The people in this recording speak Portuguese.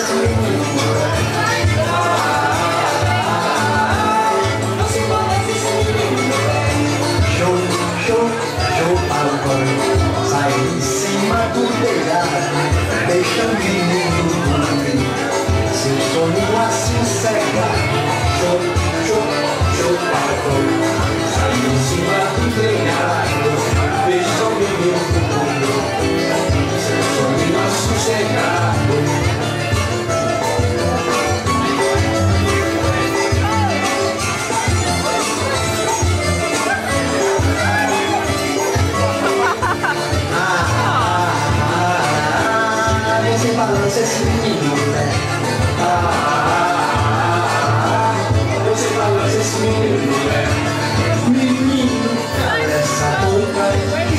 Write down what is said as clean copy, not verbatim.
esse menino, né? Show, show, show, agora sai em cima do telhado, deixa o menino dormir, seu sonho assim cega. Show, show, show, agora sai em cima do telhado, deixa o menino dormir, seu sonho assim cega. Você balança esse menino, né? Você balança esse menino, né? Menino, essa boca